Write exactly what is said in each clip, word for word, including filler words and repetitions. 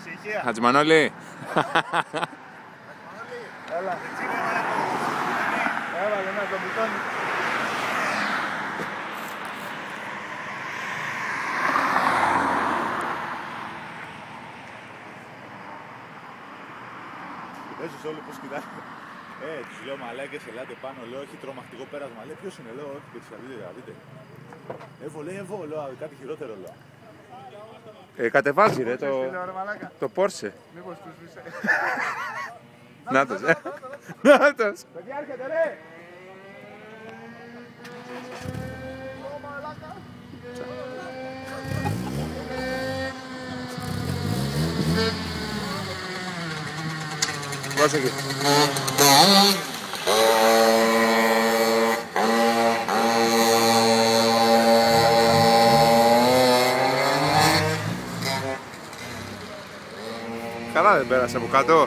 Ησυχία. Χατζημανόλη. Έλα. Έβαλε ένα το μπιτόνι. Κοιτάζεις όλοι πως κοιτάνε. Ε, τους λέω μαλάκες, ελάτε πάνω, λέω, έχει τρομακτικό πέρασμα. Λέει, ποιος είναι, λέω, όχι, παιδιά, δείτε, δείτε. Εύω, λέει, Εύω, λέω, κάτι χειρότερο, λέω. Ε, κατεβάζει ρε το, το Porsche. Μήπως τους βήσε. Νάτος, ε. Νάτος. Παιδιά, έρχεται, ρε. Πρόσεχε. Καλά δεν πέρασε από κάτω.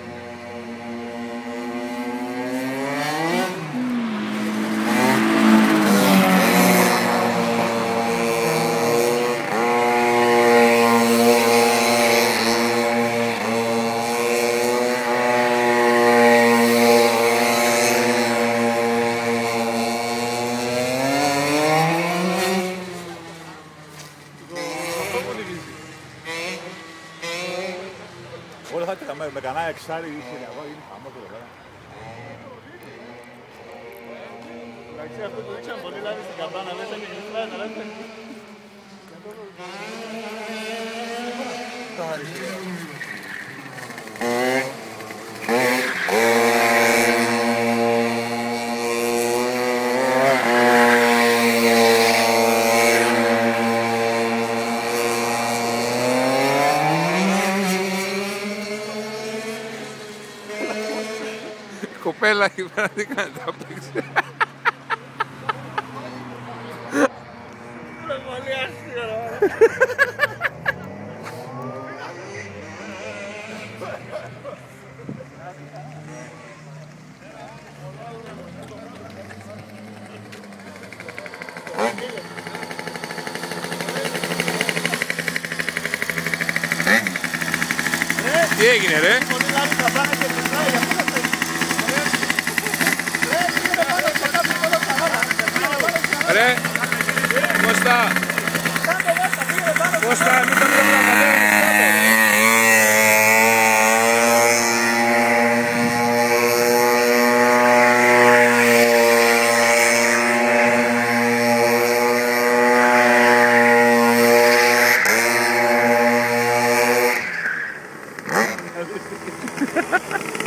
Όλα θα ήταν με κανένα εξάρι ή χιλιαγό, είναι χαμός εδώ πέρα. Εντάξει, αυτό το δείξαμε πολύ λάδι στην καμπάνα μέσα και γλυφράει να λέτε. Κοπέλα εκεί πέρα τι κάνει, τα παίξει. Είναι πολύ αστείο. Τι έγινε ρε? Πολύ λάδι θα πάνε και γλυφράει, γι' αυτό θα παίξει. Ρε, Κώστα, Κώστα, μην τα πρέπει να κατέβεις κάτω.